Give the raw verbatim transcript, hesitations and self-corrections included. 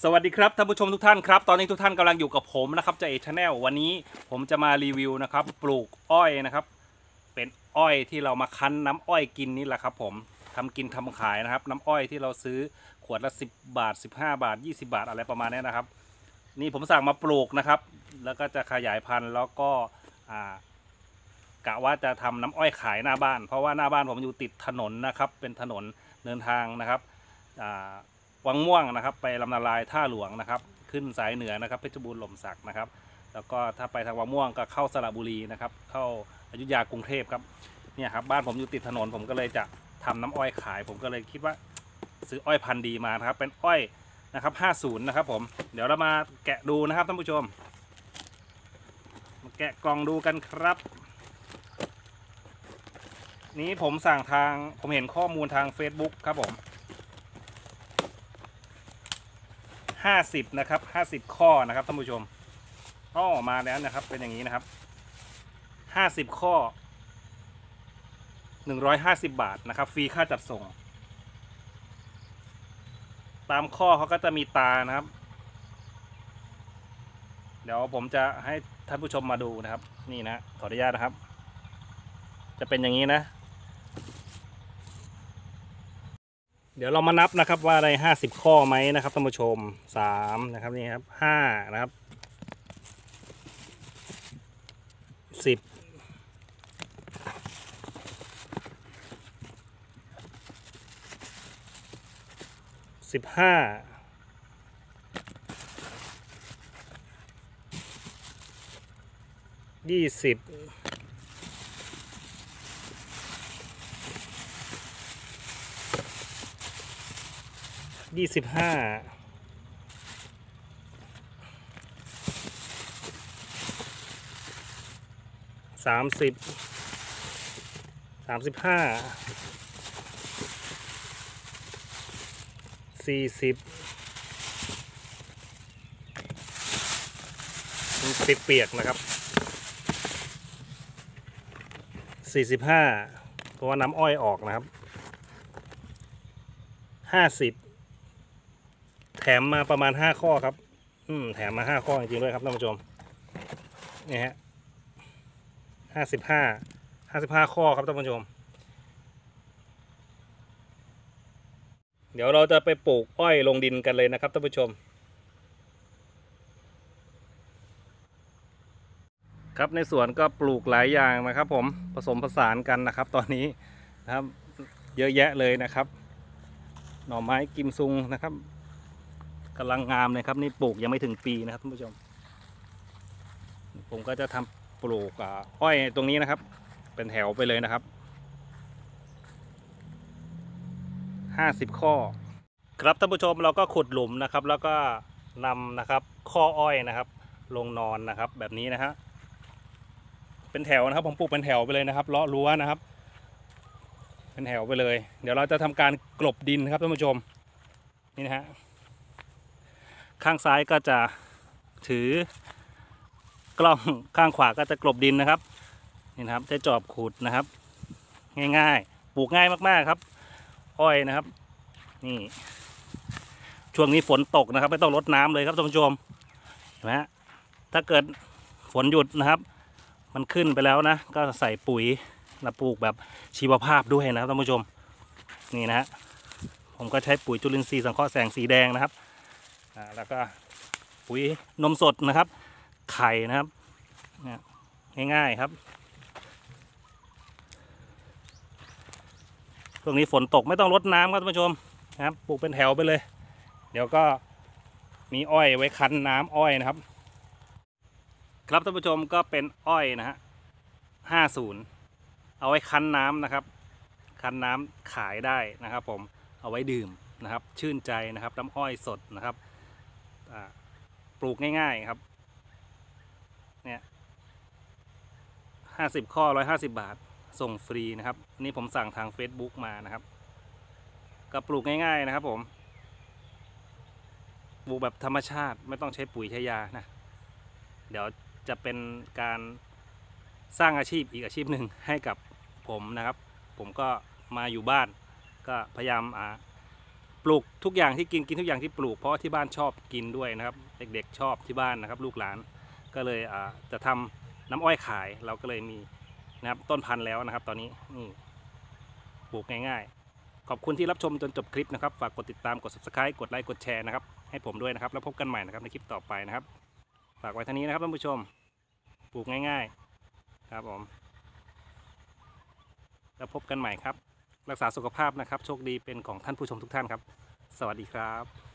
สวัสดีครับท่านผู้ชมทุกท่านครับตอนนี้ทุกท่านกำลังอยู่กับผมนะครับเจเอชแนลวันนี้ผมจะมารีวิวนะครับปลูกอ้อยนะครับเป็นอ้อยที่เรามาคั้นน้ำอ้อยกินนี่แหละครับผมทำกินทำขายนะครับน้ำอ้อยที่เราซื้อขวดละสิบบาทสิบห้าบาทยี่สิบบาทอะไรประมาณนี้นะครับนี่ผมสั่งมาปลูกนะครับแล้วก็จะขยายพันธุ์แล้วก็อ่ากะว่าจะทำน้ำอ้อยขายหน้าบ้านเพราะว่าหน้าบ้านผมอยู่ติดถนนนะครับเป็นถนนเดินทางนะครับอ่าวังม่วงนะครับไปลำนาลายท่าหลวงนะครับขึ้นสายเหนือนะครับเพชรบูรณ์หล่มสักนะครับแล้วก็ถ้าไปทางวังม่วงก็เข้าสระบุรีนะครับเข้าอยุธยากรุงเทพครับเนี่ยครับบ้านผมอยู่ติดถนนผมก็เลยจะทำน้ำอ้อยขายผมก็เลยคิดว่าซื้ออ้อยพันธุ์ดีมานะครับเป็นอ้อยนะครับห้าสิบนะครับผมเดี๋ยวเรามาแกะดูนะครับท่านผู้ชมมาแกะกล่องดูกันครับนี้ผมสั่งทางผมเห็นข้อมูลทาง Facebook ครับผมห้าสิบนะครับห้าสิบข้อนะครับท่านผู้ชมอ๋อมาแล้วนะครับเป็นอย่างนี้นะครับห้าสิบข้อหนึ่งร้อยห้าสิบบาทนะครับฟรีค่าจัดส่งตามข้อเขาก็จะมีตานะครับเดี๋ยวผมจะให้ท่านผู้ชมมาดูนะครับนี่นะขออนุญาตนะครับจะเป็นอย่างนี้นะเดี๋ยวเรามานับนะครับว่าได้ห้าสิบข้อไหมนะครับท่านผู้ชมสามนะครับนี่ครับห้านะครับสิบสิบห้ายี่สิบยี่สิบห้าสามสิบสามสิบห้าสี่สิบเปียกๆนะครับสี่สิบห้าเพราะว่าน้ำอ้อยออกนะครับห้าสิบแถมมาประมาณห้าข้อครับอืมแถมมาห้าข้อจริงๆด้วยครับท่านผู้ชมนี่ฮะห้าสิบห้าห้าสิบห้าข้อครับท่านผู้ชมเดี๋ยวเราจะไปปลูกอ้อยลงดินกันเลยนะครับท่านผู้ชมครับในสวนก็ปลูกหลายอย่างนะครับผมผสมผสานกันนะครับตอนนี้นะครับเยอะแยะเลยนะครับหน่อไม้กิมซุงนะครับกำลังงามเลยครับนี่ปลูกยังไม่ถึงปีนะครับท่านผู้ชมผมก็จะทำปลูกอ้อยตรงนี้นะครับเป็นแถวไปเลยนะครับห้าสิบข้อครับท่านผู้ชมเราก็ขุดหลุมนะครับแล้วก็นำนะครับข้ออ้อยนะครับลงนอนนะครับแบบนี้นะฮะเป็นแถวนะครับผมปลูกเป็นแถวไปเลยนะครับเลาะรั้วนะครับเป็นแถวไปเลยเดี๋ยวเราจะทำการกลบดินครับท่านผู้ชมนี่นะฮะข้างซ้ายก็จะถือกล้องข้างขวาก็จะกลบดินนะครับนี่นะครับจะจอบขุดนะครับง่ายๆปลูกง่ายมากๆครับอ้อยนะครับนี่ช่วงนี้ฝนตกนะครับไม่ต้องรดน้ำเลยครับท่านผู้ชมเห็นไหมฮะถ้าเกิดฝนหยุดนะครับมันขึ้นไปแล้วนะก็ใส่ปุ๋ยนะปลูกแบบชีวภาพด้วยนะครับท่านผู้ชมนี่นะฮะผมก็ใช้ปุ๋ยจุลินทรีย์สังเคราะห์แสงสีแดงนะครับอ่าแล้วก็ปุ๋ยนมสดนะครับไข่นะครับง่ายๆครับช่วงนี้ฝนตกไม่ต้องรดน้ำครับท่านผู้ชมนะครับปลูกเป็นแถวไปเลยเดี๋ยวก็มีอ้อยไว้คั้นน้ำอ้อยนะครับครับท่านผู้ชมก็เป็นอ้อยนะฮะห้าศูนย์เอาไว้คั้นน้ำนะครับคั้นน้ำขายได้นะครับผมเอาไว้ดื่มนะครับชื่นใจนะครับน้ำอ้อยสดนะครับปลูกง่ายๆครับเนี่ยห้าสิบข้อร้อยห้าสิบบาทส่งฟรีนะครับนี่ผมสั่งทาง Facebook มานะครับก็ปลูกง่ายๆนะครับผมปลูกแบบธรรมชาติไม่ต้องใช้ปุ๋ยใช้ยานะเดี๋ยวจะเป็นการสร้างอาชีพอีกอาชีพหนึ่งให้กับผมนะครับผมก็มาอยู่บ้านก็พยายามอ่าปลูกทุกอย่างที่กินกินทุกอย่างที่ปลูกเพราะว่าที่บ้านชอบกินด้วยนะครับเด็กๆชอบที่บ้านนะครับลูกหลานก็เลยอ่าจะทำน้ำอ้อยขายเราก็เลยมีนะครับต้นพันธุ์แล้วนะครับ ตอนนี้นี่ปลูกง่ายๆขอบคุณที่รับชมจนจบคลิปนะครับฝากกดติดตามกด ซับสไครบ์ กดไลค์กดแชร์นะครับให้ผมด้วยนะครับแล้วพบกันใหม่นะครับในคลิปต่อไปนะครับฝากไว้เท่านี้นะครับท่านผู้ชมปลูกง่ายๆครับผมแล้วพบกันใหม่ครับรักษาสุขภาพนะครับโชคดีเป็นของท่านผู้ชมทุกท่านครับสวัสดีครับ